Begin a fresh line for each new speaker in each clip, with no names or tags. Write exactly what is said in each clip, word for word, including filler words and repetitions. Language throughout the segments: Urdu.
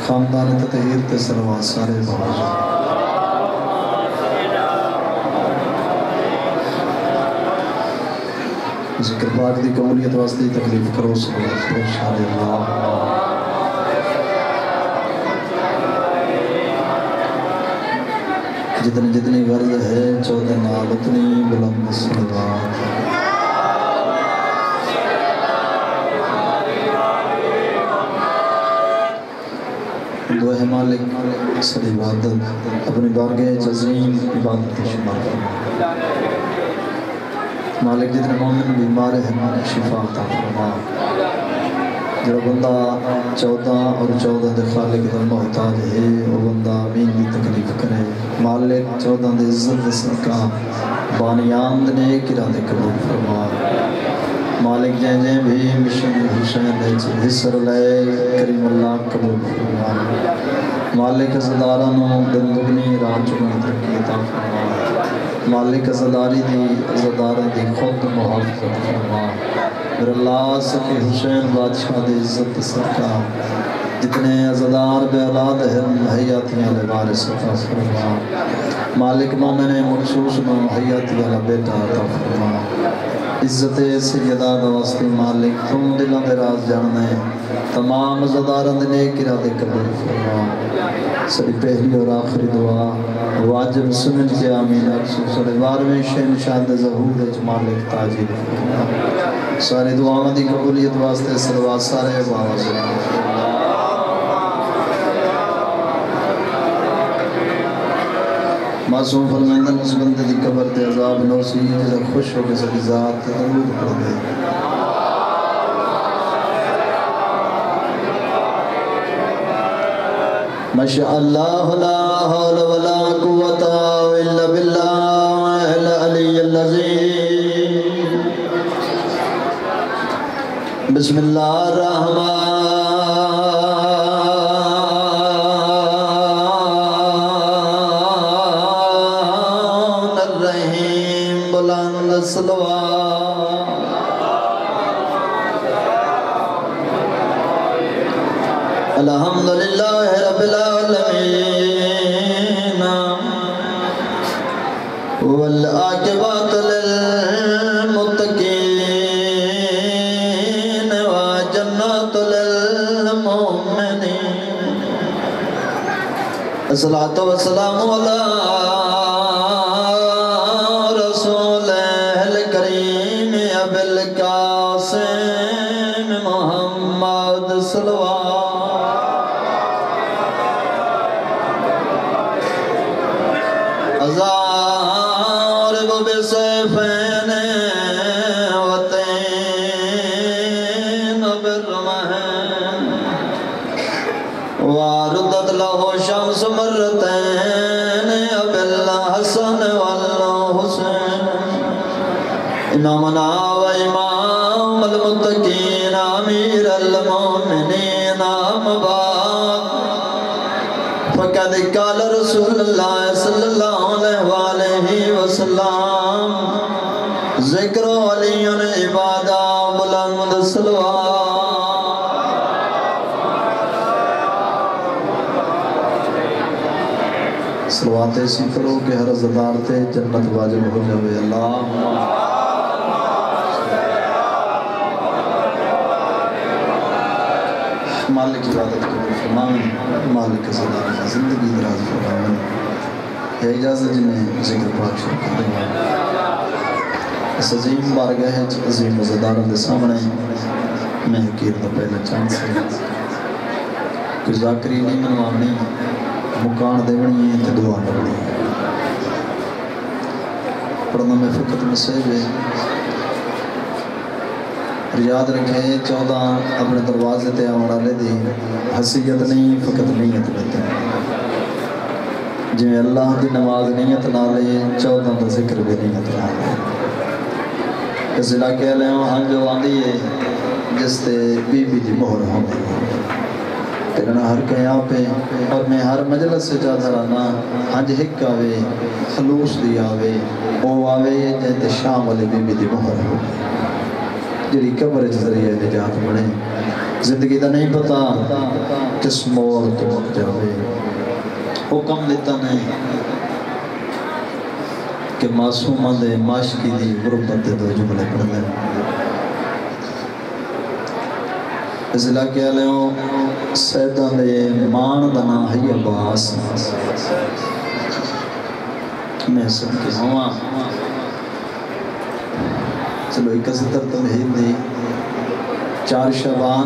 خاندان تطہیر تے صلوات سارے باوجود ذکر پاک دی قبولیت واسطے تکلیف کرو صلوات کرو سارے اللہ جتنی جتنی غرض ہے چودہ نال اتنی بلند صلوات دعا مالک صلی عبادت اپنی بارگاہ عظیم عبادت شمار فرما مالک جتنے مومن بیمار ہیں شفا عطا فرما جو بندہ چودہ اور چودہ دے خالق دا محتاج ہے وہ بندہ امین دی تکلیف کرے مالک چودہ دے عزت دے صدقہ بانیان دے نیک ارادے قبول فرما مالک جائیں جائیں بھی مشن حسین دے حصر لے کریم اللہ قبول فرما مالک ازدارانوں دن دگنی رات چکنی ترقی عطا فرما مالک ازداری دی ازدارہ دی خود محافظت فرما میرے اللہ سکے حسین بادشاہ دی عزت سکا جتنے ازدار بے اولاد ہیں حیاتیاں لے وارث عطا فرما مالک مومن مخصوص میں حیاتیاں لے بیٹا عطا فرما عزت سیدہ دوستی مالک تم دلوں دے راز جاننے تمام ازداران دے نیک ارادے قبول فرما سری پہلی اور آخری دعا واجب سمجھ کے آمین اکسو سری بارویں شہن شاہد ظہور اچ مالک تاجر فرما ساری دعاوں دی قبولیت واسطے صلوات سارے باواز معصوم فرمائندن اس بندے دی قبر تے عذاب نوسی جیسا خوش ہو کے سکی ذات درود پڑھ دے ماشاءاللہ لا حول ولا قوة الا باللہ العلی العظیم بسم اللہ الرحمن الرحیم بلند صلوات الحمدللہ رب العالمین والعاقبۃ للمتقین وجنات للمؤمنین الصلاۃ والسلام علی رسول الکریم ابی القاسم محمد صلوات بسيفين وتين بالرمحين واردت له شمس مرتين بالحسن والحسين إمامنا وإمام المتقين أمير المؤمنين أما بعد فقد قال رسول الله صلى الله عليه وسلم ذکر علی عبادہ بلند صلوات صلوات ایسی کرو کہ ہر ازدار تے جنت واجب ہو جاوے اللہ مالک عبادت کو فرمائیں مالک ازدار زندگی دراز فرمائیں ہے اجازت جنہیں ذکر پاک شروع کر دیں اس عظیم بارگاہ عظیم عزداروں دے سامنے میں حقیر دا پہلا چانس ہے کوئی ذاکری نہیں منوانی مکان دیونی ہے تے دعا نبڑی پڑھنا میں فقط مسئب ہے یاد رکھے چودہ اپنے دروازے تے آمڑا لے دی حسیت نہیں فقط نیت لیتے جو اللہ کی نماز نیت نہ لے چودہ دا ذکر بھی نیت نہ لے اس علاقے لے ہوں ہاں جو آندھی ہے جس تے بی بی دی مہر ہوں تیرنا ہر کہیں پہ اور میں ہر مجلس سے جا دھرانا ہنج ہک آوے خلوص دی آوے او آوے جہتے شام والے بی بی دی مہر ہوں جری قبر ذریعہ نجات بڑھیں زندگی دا نہیں پتا کس موڑ تو مک جاوے حکم دیتا نہیں کہ معصومہ دے معاشقی دی غربت دے دو جملے پڑھ لیں اس علاقے علیہوں سیدہ دے مان دنا ہے عباس میں سب کے ہوا چلو ایک ستر تمہید دی چار شبان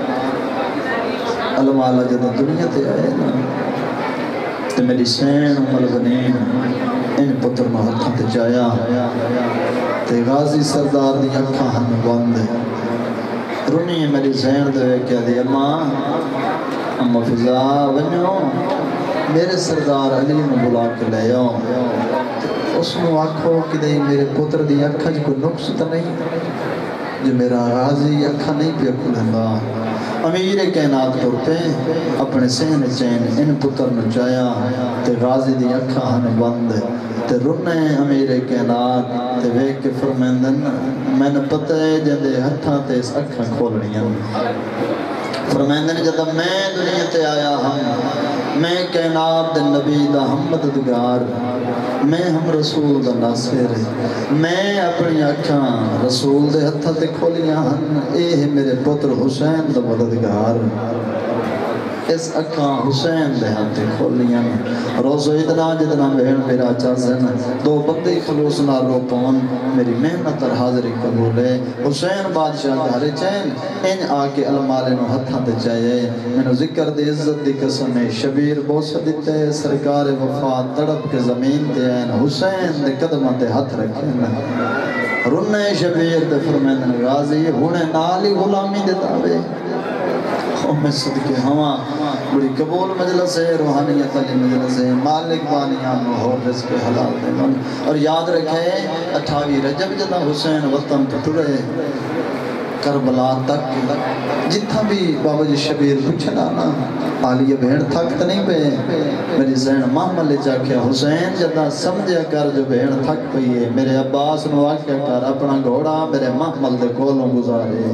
علم آلہ جدہ دنیا تے آئے نا تے میری سین عمل بنین ان پتر محطہ تے جایا تے غازی سردار دی اکھا ہم بند رونی میری سین دے کیا دی اماں اماں فضا بنیو میرے سردار علی میں بلا کے لے آؤ اس میں آنکھوں کہ دے میرے پتر دی اکھا جو کوئی نقص تا نہیں جو میرا غازی اکھا نہیں پیا کھلنگا امیر کائنات کرتے اپنے سہن چین ان پتر نچایا تے غازی دی اکھا ہن بند تے رنے امیر کائنات تے ویک کے فرمیندن میں نے پتہ ہے جندے ہتھاں تے اس اکھا کھولنیاں فرمیندن جدہ میں دنیا تے آیا ہم میں کائنات دے نبی دا ہم مددگار میں ہم رسول دا ناصر میں اپنی اکھاں رسول دے ہتھاں تے کھولیاں ہن اے ہے میرے پتر حسین دا مددگار اس اکھاں حسین دے ہتھے کھولیاں روزو اتنا جتنا بہن میرا چاہزن دو بندے خلوص نہ رو پون میری محنت اور حاضری قبول ہے حسین بادشاہ دھارے چین ان آکے المالے نو ہتھاں دے چاہیے میں نو ذکر دے عزت دی قسم شبیر بوسہ دیتے سرکار وفا تڑپ کے زمین دے این حسین دے قدمہ دے ہتھ رکھیں رنے شبیر دے فرمیدن غازی ہونے نالی غلامی دے دعوے میں صدقے ہوا بڑی قبول مجلس ہے روحانیت علی مجلس ہے مالک بانیان و ہور رزق حلال دے من اور یاد رکھے اٹھاوی رجب جدہ حسین وطن پترے کربلا تک جتھا بھی بابا جی شبیر پچھنا نا آلیہ بہن تھکت نہیں پہ میری زین محمل لے جا کیا حسین جدہ سمجھا کر جو بہن تھک پئیے میرے عباس نو آکیا کر اپنا گھوڑا میرے محمل دے کولوں گزارے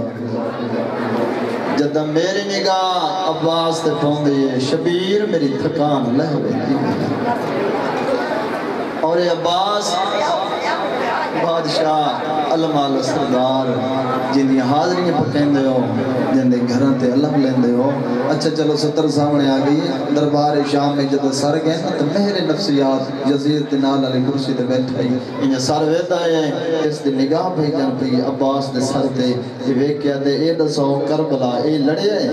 جدہ میری نگاہ عباس تے پھوندے شبیر میری تھکان لہوے دی اور یہ عباس بادشاہ علمال سردار جن دی حاضری پکیں دے ہو جن دے گھران تے علم لین دے ہو اچھا چلو ستر سامنے آگئی دربار شام میں جدہ سر گئے تو مہر نفسیات یزید دنال علی کرسی دے بیٹھائی انہیں سر ویدہ ہے اس دی نگاہ بھائی جان پہ عباس دے سر دے یہ ویکیا دے اے دسو کربلا اے لڑے ہے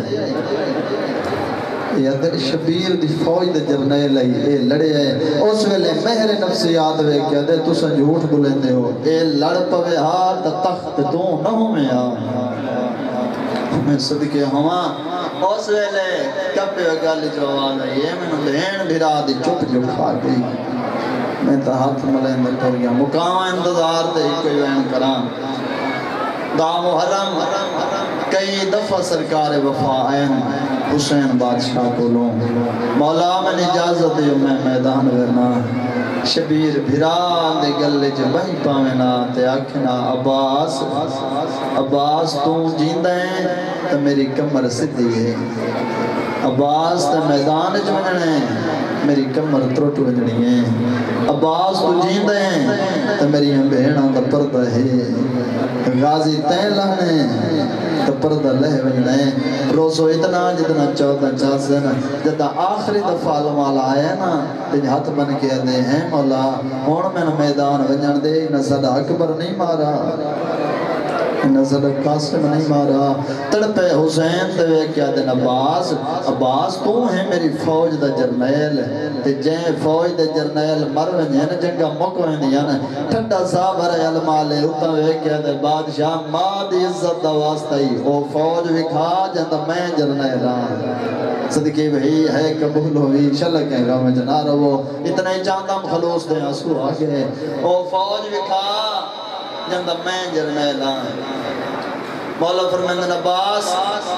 یا در شبیر دی فوج دے جرنیل ہے اے لڑے ہے اس ویلے مہر نفسیات وے کیا دے تو سا جھوٹ بلندے ہو اے لڑ پوے ہار تا تخت تو نہ ہوں میں آ میں صدقے ہوا اس ویلے کپے وگالی جو آواز ہے یہ میں نے بہن بھرا دی چپ جو کھا گئی میں تا ہاتھ ملین کر گیا مقام انتظار دے کوئی بہن کرام دا محرم کئی دفعہ سرکار وفا آئین حسین بادشاہ کو لوں مولا میں اجازت دیو میں میدان ورنا شبیر بھران دے گلے جو بہی پاوینا تے آکھنا عباس عباس تو جیندہ ہیں تو میری کمر صدی ہے عباس تے میدان جو مننے میری کمر تروٹ وجنی ہے عباس تو جیندہ ہیں تو میری بہنہ دا پردہ ہے غازی تین لہنے تو پردہ لہ وجنے روزو اتنا جتنا چودہ چاہزن جتا آخری دفعہ علمال آئے نا تین ہاتھ بن کے دے ہیں مولا ہون میں میدان وجن دے نزد اکبر نہیں مارا نزد قاسم نہیں مارا تڑپے حسین دے کیا دن عباس عباس تو ہے میری فوج دا جرنیل تے جائیں فوج دا جرنیل مروین ہے نا جنگا مکوین دیا نا ٹھنڈا صاحب ہے علمالے اتنا وے کیا دے بادشاہ ماں دی عزت دا واسطہ ہی او فوج وکھا جاندہ میں جرنیل آن صدقی بھئی ہے قبول ہوئی شلک ہے گا میں جنا رہو اتنا ہی چاندہ خلوص دے آسو آگے او فوج وکھا جندہ میں جرنیل آن مولا فرمیندن عباس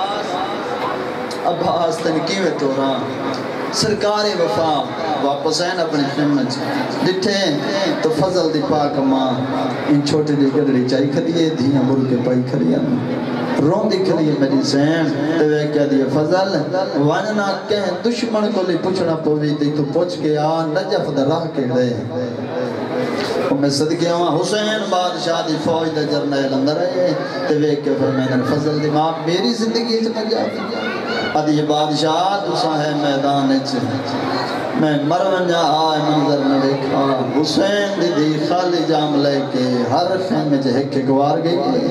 عباس تنکی میں تو رہا سرکار وفا واپس ہیں اپنے خیمت ڈٹھے تو فضل دی پاک ماں ان چھوٹے دی گڑڑی چاہی کھڑیے دھیاں بول کے پائی کھڑیاں رون دکھ لیے میری زین تے وے کہہ دیے فضل وننا کہیں دشمن کو لی پوچھنا پوی دی تو پوچھ کے آ نجف دا راہ کے لے میں صدقے ہوا حسین بادشاہ دی فوج دا جرنیل اندر ہے تے وے کہ فرمیدن فضل دی ماں میری زندگی اچھ نجف ادھی بادشاہ تسا ہے میدان اچھ میں مرونجا آئے منظر میں دیکھا حسین دی دی خالی جام لے کے ہر خیمے جے ہک گوار گئی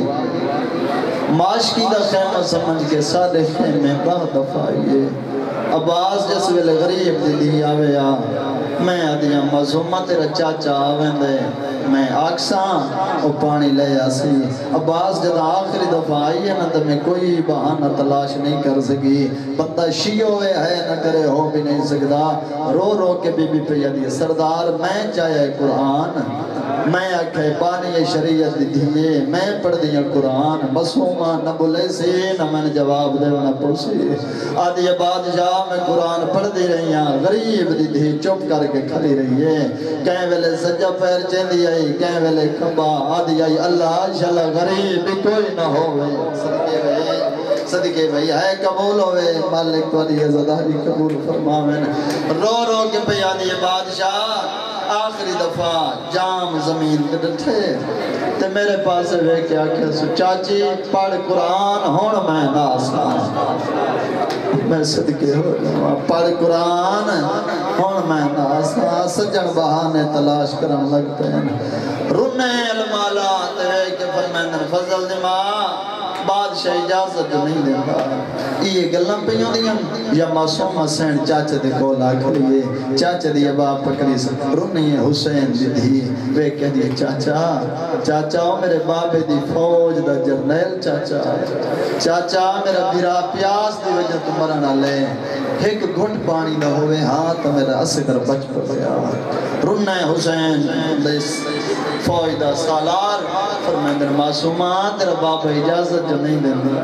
معاشقی دا خیمہ سمجھ کے سادے خیمے بہت دفعیے عباس جس ویلے غریب دی دی آوے آ میں آدھیاں مظہومہ تیرا چاچا آویں دے میں آکساں او پانی لے آسی عباس جد آخری دفعہ آئی ہے نا تو میں کوئی بہانہ تلاش نہیں کر سکی بندہ شیعوے ہے نہ کرے ہو بھی نہیں سکتا رو رو کے بی بی پہ یادی سردار میں چاہے قرآن میں آکھے پانی شریعت دیئے میں پڑھ دیا قرآن مسومہ نہ بلے سے نہ میں نے جواب دے نہ پوچھے آدھی بادشاہ میں قرآن پڑھ دی رہی ہیں غریب دی دی چپ کر کے کھلی رہی ہے کہیں ویلے سجا پیر چیندی آئی کہیں ویلے کھبا آدھی آئی اللہ شاءاللہ غریب کوئی نہ ہوئے صدقے بھائی صدقے بھائی ہے قبول ہوئے مالک والی زداری قبول فرماویں رو رو کے پہ آدھی بادشاہ آخری دفعہ جام زمین پہ ڈٹھے تے میرے پاس وے کیا کہ سو چاچی پڑھ قرآن ہون میں ناسان میں صدقے ہو جاؤں پڑھ قرآن ہون میں ناسان سجن بہانے تلاش کرن لگتے ہیں رنے المالا تے وے کہ فرمیندن فضل دی ماں بادشاہ اجازت نہیں دیتا یہ گلن پہ یوں دیا یا معصوم حسین چاچے دے کو لاکھ لیے چاچے دے باپ پکڑی سے رونی حسین دی دی وہ کہہ دیئے چاچا چاچا میرے بابے دی فوج دا جرنیل چاچا چاچا میرا بیرا پیاس دی وجہ تو مرنا لے ایک گھٹ پانی نہ ہوئے ہاں تو میرا اسکر بچ پڑ گیا رونی حسین دیس فوج دا سالار فرمیندن معصومہ تیرا باپ اجازت جو نہیں دینا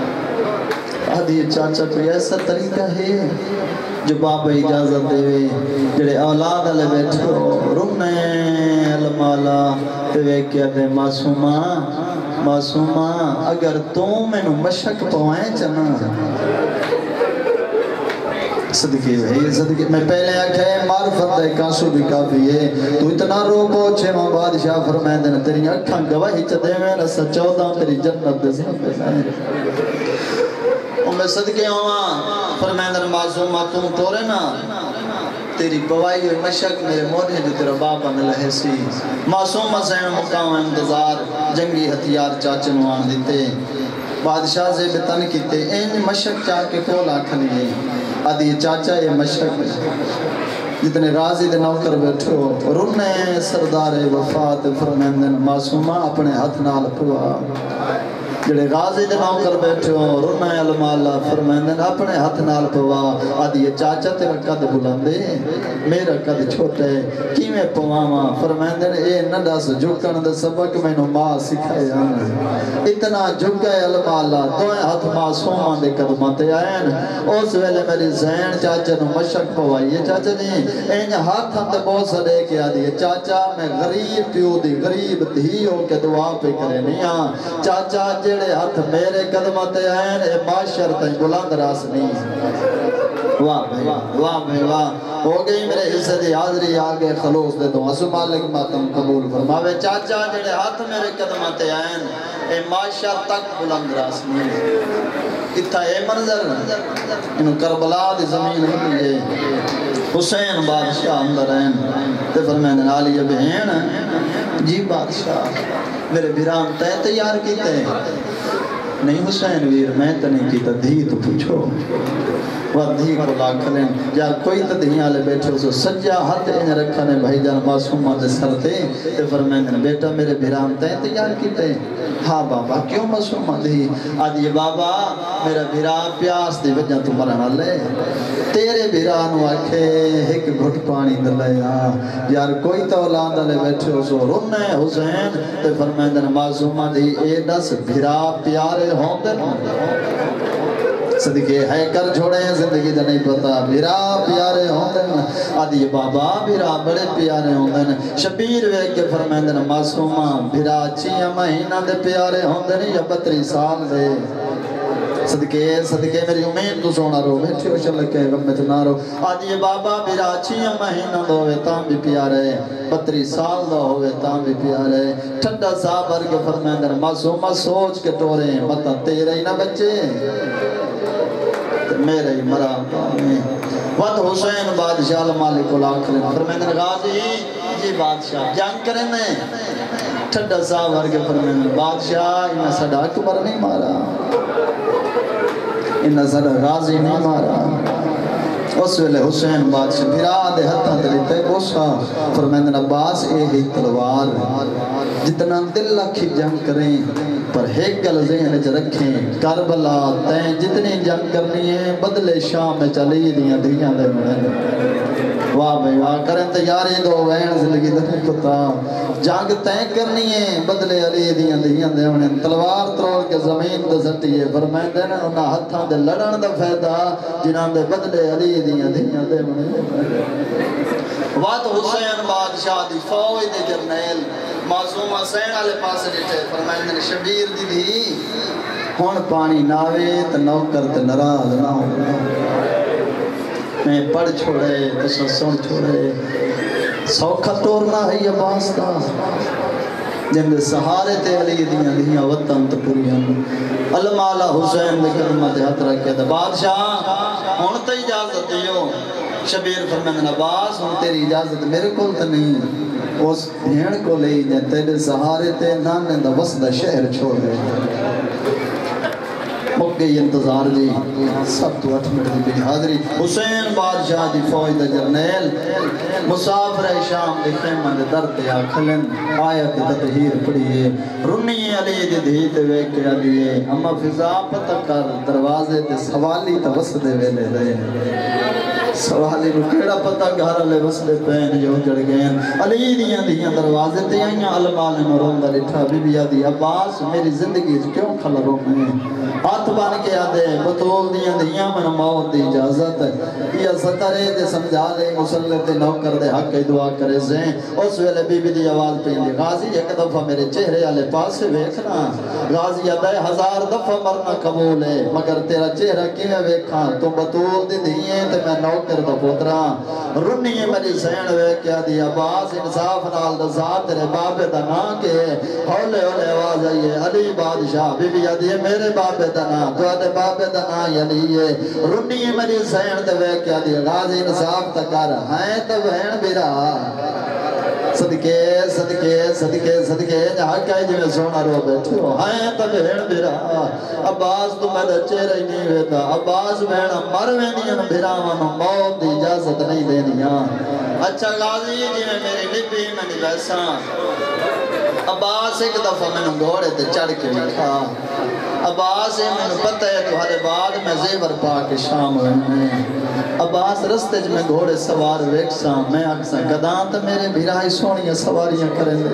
آدھی چاچا کوئی ایسا طریقہ ہے جو باپ اجازت دے جڑے اولاد علی بیٹھو رکنے المالا تے کیا دے معصومہ معصومہ اگر تو میں نو مشک پوائیں چنا صدقے بھائی صدقے میں پہلے آکھے معرفت دے کانسو بھی کافی ہے تو اتنا رو پوچھے ماں بادشاہ فرمائیں دینا تیری اکھاں گواہی چدے میں رسا چودہ تیری جنت دے ساتھ پہلے اور میں صدقے ہوا فرمائیں دینا معصومہ تم ٹورے نا تیری گواہی ہوئی مشک میرے موڑے جو تیرا باپا میں لہے سی معصوم حسین مقام انتظار جنگی ہتھیار چاچے نوان دیتے بادشاہ سے بتن کیتے این مشک چاہ کے کول آکھنی ہے آدھی چاچا یہ مشک جتنے راضی دے نوکر بیٹھو رنے سردار وفات فرمیندن معصومہ اپنے ہاتھ نال پوا جڑے غازی دے نوکر بیٹھے ہو رنے المالا فرمیندن اپنے ہاتھ نال پوا آدھی چاچا تیرا قد بلندے میرا قد چھوٹے کی میں پواما فرمیندن اے نڈا سے جھکن دے سبق میں نو ماں سکھائے آنے اتنا جھکے المالا دوئے ہاتھ معصومہ دے قدماتے آئین اس ویلے میری زین چاچا نو مشک پوائیے چاچا جی این ہاتھ ہم دے بہت سا لے کے آدھی چاچا میں غریب پیو دی غریب دھی ہو کے دعا پہ کرے نہیں آن چاچا جڑے ہاتھ میرے قدماتے آئین اے معاشر تین بلند راس نہیں واہ بھائی واہ بھائی واہ ہو گئی میرے حصے دی حاضری آگے خلوص دے دو حسو مالک ماتم قبول فرماوے چاچا جڑے ہاتھ میرے قدماتے آئین اے معاشر تک بلند راس نہیں اتھا اے منظر انہوں کربلا دی زمین ہوئی ہے حسین بادشاہ اندر ہیں تے فرمائیں عالی بہن جی بادشاہ میرے بیران تے تیار کیتے نہیں حسین ویر میں تے نہیں کیتا دھی تو پوچھو وہ دھی کو لاکھ لیں یار کوئی تو دھیاں لے بیٹھے اسو سجا ہاتھ انہیں رکھنے بھائی جان معصومہ دے سر تے تے فرمائیں بیٹا میرے بیران تے تیار کیتے ہاں بابا کیوں معصومہ دھی آدھی بابا میرا بیران پیاس دی وجہ تو مرنا لے تیرے بیران واکھے ایک گھٹ پانی دلیا یار کوئی تو اولاد لے بیٹھے اسو رنے حسین تے فرمائیں معصومہ دھی اے دس بیران پیارے ہوں دے صدقے ہے کر چھوڑے زندگی دا نہیں پتا بھیرا پیارے ہوندن آدھی بابا بھیرا بڑے پیارے ہوندن شبیر ویک کے فرمیندن معصومہ بھیرا چیہ مہینہ دے پیارے ہوندن یا بطری سال دے صدقے صدقے میری امید تو سونا رو بیٹھے ہو چلکے غمت نہ رو آدھی بابا بھیرا چیہ مہینہ دو ہوئے تاں بھی پیارے بطری سال دو ہوئے تاں بھی پیارے ٹھنڈا صابر کے فرمیندن معصومہ سوچ کے ٹورے مطا تیرے ہی نہ بچے میرے ہی مرا پانے وقت حسین بادشاہ مالک الاخرین فرمیندن غازی جی بادشاہ جنگ کرنے ٹھنڈا صابر کے فرمیندن بادشاہ انہیں سڑا اکبر نہیں مارا انہیں سڑا غازی نہیں مارا اس ویلے حسین بادشاہ بھرا دے ہتھاں دلیتے گوشا فرمیندن عباس اے ہی تلوار جتنا دل لکھی جنگ کریں پر ایک گل ذہن چ رکھیں کربلا تیں جتنی جنگ کرنی ہے بدلے شام میں چلی دیاں دیاں دے مڑیں واہ بھئی واہ کریں تیاری دو وین زندگی دنی کتا جنگ تیں کرنی ہے بدلے علی دیاں دیاں دے مڑیں تلوار تروڑ کے زمین دے سٹی ہے فرمائیں دینا انہا ہتھاں دے لڑن دا فیدہ جنہاں دے بدلے علی دیاں دیاں دے مڑیں وقت حسین بادشاہ دی فوج دے جرنیل معصوم حسین آلے پاس دیتے فرمائیں دینے شبیر دی دی ہون پانی ناوے تا نوکر تا نراز نہ ہوں میں پڑھ چھوڑے تو سن چھوڑے سوکھا ٹورنا ہے یہ باستا جن دے سہارے تے علی دیاں دیاں وطن تا پوریاں المالا حسین دے کلمت ہاتھ رکھے دا بادشاہ ہون تا اجازت دیو شبیر فرمیندن عباس ہون تیری اجازت میرے کول تا نہیں اس بھیڑ کو لئی جائیں تیرے سہارے تے نانے دا وسدہ شہر چھوڑ گئے مک گئی انتظار جی سب تو اٹھ منٹ دی حاضری حسین بادشاہ دی فوج دا جرنیل مسافر شام دی خیمہ دے در تے آکھلن آیت تطہیر پڑھئے رنی علی دی دھیت ویکیا دیئے اما فضا پتہ کر دروازے تے سوالی تا وسدے ویلے دے سوالی کو کیڑا پتہ گھر لے وسدے پین جو جڑ گئے علی دیاں دیاں دروازے تے آئیاں علماء نے مرون دا لٹھا بی بی آدھی عباس میری زندگی کیوں کھلا رو میں ہاتھ بان کے آدھے بطول دیاں دیاں من موت دی اجازت یا سترے دے سمجھا لے مسلط دے نوکر دے حق کی دعا کرے سے اس ویلے بی بی دی آواز پہ دی غازی ایک دفعہ میرے چہرے آلے پاس سے ویکھنا غازی آدھے ہزار دفعہ مرنا قبول ہے مگر تیرا چہرہ کی میں ویکھاں تو بطول دی دیئے تے میں نوکر دا پوترا رنی میری سین ویکیا دی عباس انصاف نال دا ذات تیرے بابے دا نا کے ہولے ہولے آواز آئیے علی بادشاہ بی بی آدھی میرے بابے دا نا تو آدھے بابے دا نا یلی ہے رنی میری سین دے ویکیا دی غازی انصاف تکار ہیں تو بہن بیرا صدقے صدقے صدقے صدقے جہاں کہے جو میں سونا رو بیٹھے ہو ہیں تو بہن بیرا عباس تو میں دے چہرہ ہی نہیں ہوتا عباس بہن مروے نہیں بھیرا منو موت دی اجازت نہیں دینیاں اچھا غازی جی میں میری لپی میں نہیں بیسا عباس ایک دفعہ میں نے گھوڑے تے چڑھ کے لکھا عباس میں نے پتہ ہے تو ہر بعد میں زیور پا کے شام ہوئے میں عباس رستے جو میں گھوڑے سوار ویکسا میں اکسا گدان تا میرے بھیرائی سونیاں سواریاں کریں دے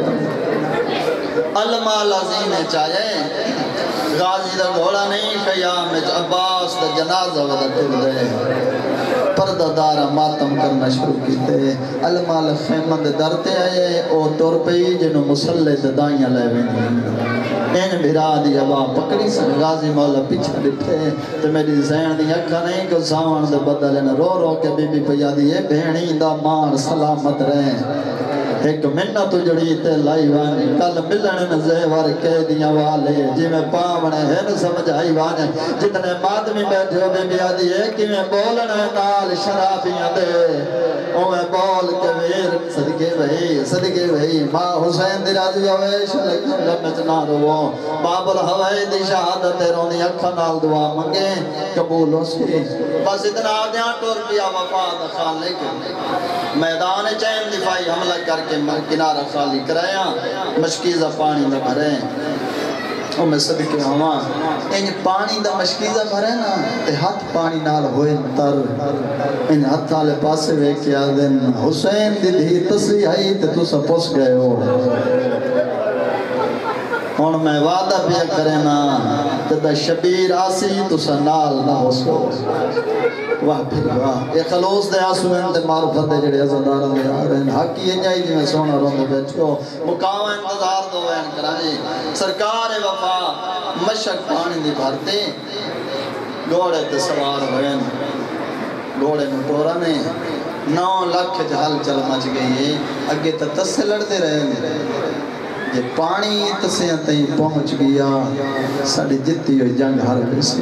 المال عظیم چاہے غازی دا گھوڑا نہیں خیام عباس دا جنازہ ودا ٹر دے پردہ دارہ ماتم کرنا شروع کی تے المال خیمہ دے درتے آئے او طور پئی جنہوں مسلح دے دائیاں لے وینی این بھیرا دی عبا پکڑی سن غازی مولا پیچھا لٹھے تو میری زین دی اکھا نہیں کو ساون دے بدلے رو رو کے بی بی پیا دی اے بہنی دا مان سلامت رہے ایک منت جڑی تے لائی وانی کل ملن زیور کے دیاں والے جی میں پاونے ہیں نہ سمجھائی وانے جتنے مادمی بیٹھے ہو بی بی آدھی ہے کہ میں بولنے نال شرابیاں دے او میں بول کے ویر صدقے بھئی صدقے بھئی ماں حسین دی راضی ہوئے شلک لمت نہ رو باب الحوائی دی شہادت رونی اکھا نال دعا منگے قبول ہو سی بس اتنا آدھیاں ٹور پیا وفاد خالق میدان چین دفاعی حملہ کر کے کنارہ خالی کرایا مشکیزہ پانی دا بھرے او میں صدقے ہوا ان پانی دا مشکیزہ بھرے نا تے ہاتھ پانی نال ہوئے تر ان ہاتھ آلے پاسے وے کیا دن حسین دی دھی تسی آئی تے تو سپوس گئے ہو اور میں وعدہ بھی کرے نا تدہ شبیر آسی تو سنال نہ ہو سو واہ پھر واہ یہ خلوص دے آسو ہیں تے معرفت دے جڑے عزداروں دے آ رہے ہیں حق یہ جائی جی میں سونا رہوں دے بیٹھو مقام انتظار دو ہیں کرائی سرکار وفا مشک پانی دی بھرتے گوڑے تے سوار ہوئے گوڑے مٹورا نے نو لکھ جہل چل مچ گئی ہے اگے تا تس سے لڑتے رہے ہیں یہ پانی تسیاں تئیں پہنچ گیا ساڑی جتی ہوئی جنگ ہر بیسی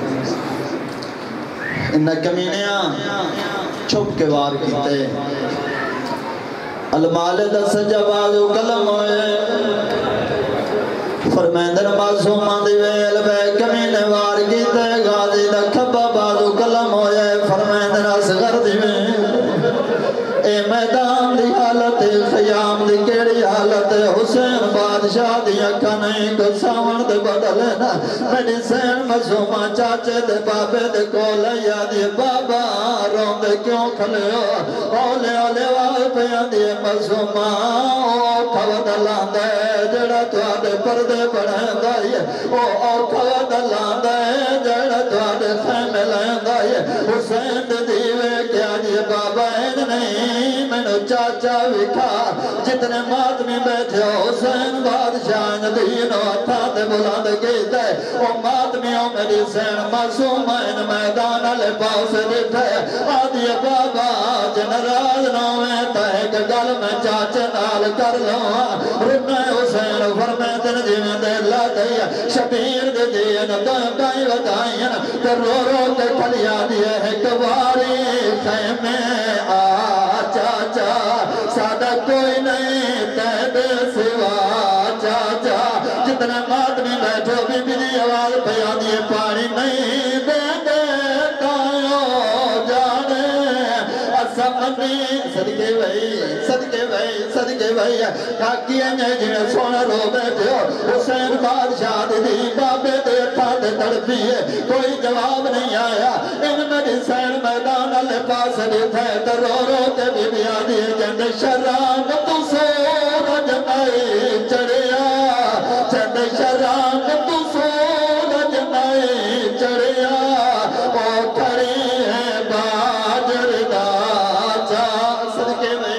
انہ کمینیاں چھپ کے وار کیتے المال دس جوازو کلم ہوئے فرمیندر معصومہ دی ویل بے کمینے وار کیتے غازی دا کھبا بازو کلم ہوئے فرمیندر اصغر دی ویل اے میدان دی حالت خیام دی کیڑی حالت حسین بادشاہ دی اکھا نہیں کو ساون دے بدلنا میڈی سین مصومہ چاچے دے بابے دے کولے یادی بابا رون دے کیوں کھلے ہو اولے اولے وال پیان دی مصومہ او کھود لاندے جڑا تو آدھے پردے بڑھیں دائی او او کھود لاندے جڑا تو آدھے خیمے لیں دائی حسین دے دیوے کیا جی بابا این نہیں میں چاچا وکھا جتنے ماتمی بیٹھے ہو حسین بادشاہ ندین و اتھا دے بلند گیتے او ماتمیوں میری سین معصوم این میدان علی پاس دیتے آدھی بابا جنراز نویں تہے کہ گل میں چاچے نال کر لوں رنے حسین فرمے دن جیویں دے اللہ دیا شبیر دے دین دائیں ودائیں کہ رو رو کے کھلیا دیئے ہے کباری خیمے آ چاچا سادہ کوئی نہیں تیدے سوا چاچا جتنے مادمی بیٹھو بی بی دی آواز پیانی پانی نہیں دے دے تائیو جانے اسمنی صدقے بھائی صدقے بھائی صدقے بھائی کاکی انجھے جنہیں سونا رو بیٹھے ہو حسین بادشاہ دی دی بابے دے تھا دے تڑپیے کوئی جواب نہیں آیا ان میری سین میدان اللہ پاس دی تھے تو رو رو کے بی بی آدھی جند شرام تو سورج نائی چڑیا جند شرام تو سورج نائی چڑیا او کھڑی ہے باجر دا چا صدقے میں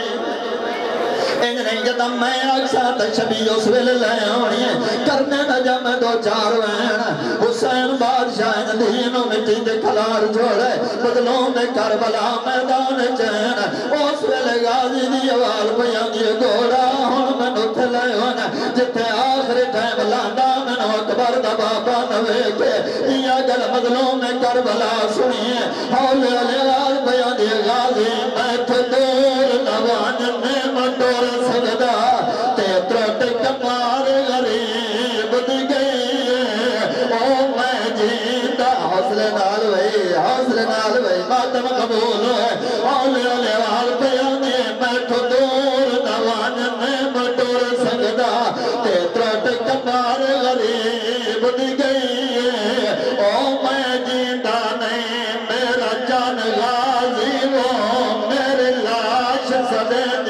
انج نہیں جدم میں اکسات شبی اس ویل لے ہونی ہے کرنے نہ جم دو چار وین حسین بادشاہ دینوں مٹی دے کھلار جوڑے بدلوں میں کربلا میدان چین اس ویل غازی دی آوال پیان دی گوڑا ہون میں نتھ لے ہونا جتے آخری ٹائم لانڈا میں نو اکبر دا بابا نوے کے یا گل بدلوں میں کربلا سنیے ہولے علی غاز پیان دی غازی میں تھے دور نوان میں مٹور سجدہ تے ترٹ کمار غریب دی گئی او میں جیندہ حوصلے نال وئی حوصلے نال وئی ماتم قبول ہے اولے اولے وال پیانے بیٹھو دور نوان میں مٹور سجدہ تے ترٹ کمار غریب دی گئی او میں جیندہ نہیں میرا جان غازی وہ میرے لاش سدے دی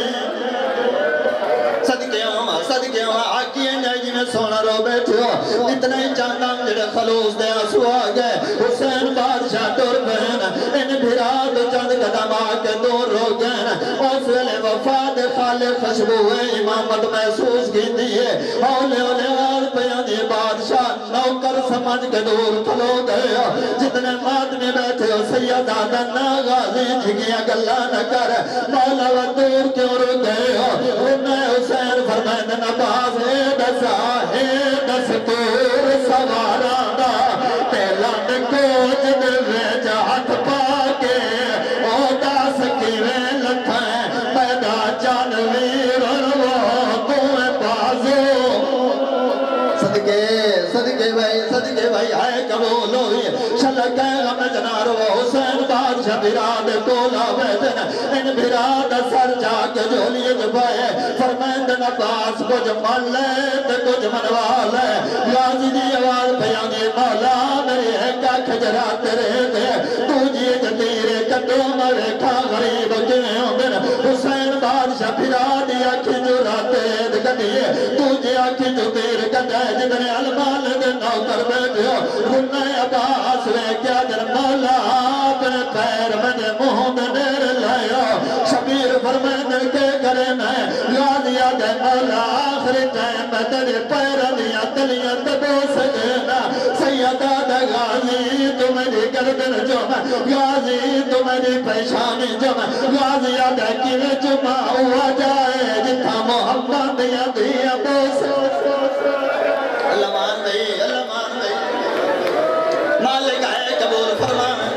سونا رو بیٹھے ہو اتنے چاندان جڑے خلوص دے آسو آگئے حسین بادشاہ ٹور بہن ان بھراد چند قدم آکے دور رو گئن اس ویلے وفاد خالق خشبو ہے امامت محسوس کی دیئے اولے اولے آل پیانی بادشاہ نوکر سمجھ کے دور کھلو گئے ہو جتنے مات میں بیٹھے ہو سید آدن غازی جھگیاں گلہ نہ کر مولا و دور کیوں رو گئے ہو انہیں حسین فرمائن نباز ہے دسا ہے دستور سوارانا تیلان کوچ دلوے جہت پاکے او دا سکیوے لکھائیں پیدا جانویر وہ کوئے بازو صدقے صدقے بھائی صدقے بھائی آئے قبول ہوئی شلکے غم جنار و حسین بادشاہ بھراد کولا بیدن ان بھراد سر جا کے جولیے جبائے فرمیندن عباس کچھ مل لے تے کچھ منوال ہے غازی دی آواز پیانی مولا میرے ہے کا کھجرا تیرے دے تجھے جتیرے کٹو مرے کھا غریب کیوں دن حسین بادشاہ بھراد یا کھجرا تیرے
کٹیے تجھے آنکھی جو تیر کٹے جتنے المال دے نوکر بیٹھے ہو رنے عباس وے کیا در مولا اپنے پیر میں دے منہ دے نیر لائے شبیر فرمائے کے کرے میں غازیہ دے مولا آخری ٹائم میں تیرے پیر دیا تلیاں دبو سکنا سیدہ دے غازی تو میری گردن جو میں غازی تو میری پیشانی جو میں غازیہ دے کیوے جمع ہوا جائے جتھا محمد دیا دیا بوس اللہ مان دئی اللہ مان دئی مالک ہے قبول فرمائے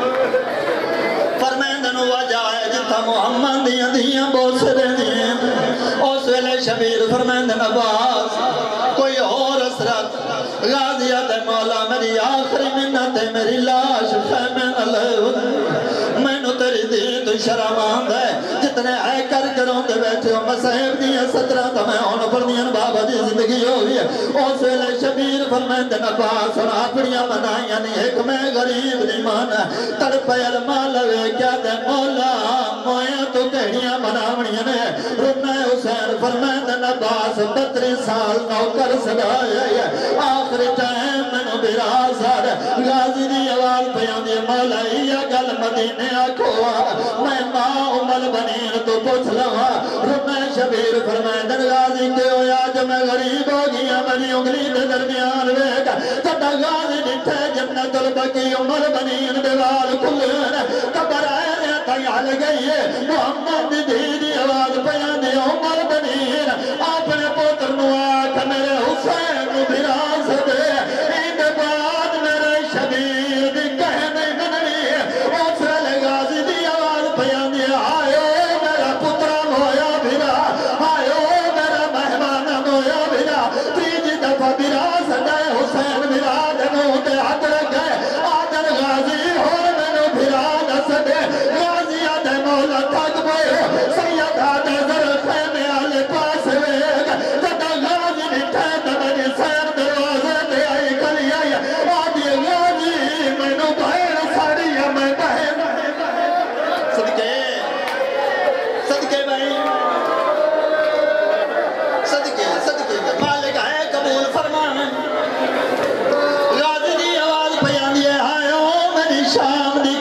فرمائے دن ہوا جائے جتھا محمد دیا دیا بوس دیا اس ویلے شبیر فرمائے دن عباس کوئی اور اسرت غازیہ دے مولا میری آخری منت ہے میری لاش خیمین علیہ میں نو تیری دین تو شرمان دے جتنے آئے کر کروں دے بیٹھے ہو مسائب دیا سترہ تو میں ہون پر دیان بابا دی زندگی ہوئی ہے اس ویلے شبیر فرمائے دن عباس اور آپڑیاں منائیاں نہیں ایک میں غریب نہیں مانا تڑپے المالوے کیا دے مولا مویا تو کہنیاں مناونیاں نے رنہ حسین فرمائے دن عباس بطری سال نوکر سدایا ہے آخری ٹائم میں نو برازار غازی دی آواز پیان دی مولا یا گل مدینے آکھوا میں ماں امال بنین تو پوچھ لوا رنہ شبیر فرمائے دن غازی کے ہویا جو میں غریب ہو گیا میری انگلی دے درمیان ویگا جدہ غازی نٹھے جنت البقی امال بنین دیوال کھلن کبر آئے تیال گئی ہے محمد دی دی آواز پیان دی امال بنین اپنے پوتر نواک میرے حسین براز دے اند بعد میرے شبیر دی کہنے گنری اس ویلے غازی دی آواز پیان دی آئے میرا پترہ مویا بھرا آئے میرا مہمان مویا بھرا تیجی دفعہ براز دے حسین بھرا دے موتے حد گئے آدر غازی ہو میں بھرا دس دے غازی آدھے مولا تھک بھئے سید آدھے ذرخے میں آلے پاس ویگ جدہ غازی نٹھے دمنی سیر دروازے دے آئی کلی آئی آدھے غازی میں نو بہر ساڑی ہے میں بہر صدقے صدقے بھائی صدقے صدقے مالک ہے قبول فرمائے غازی دی آواز پیان یہ آئے او میری شام دی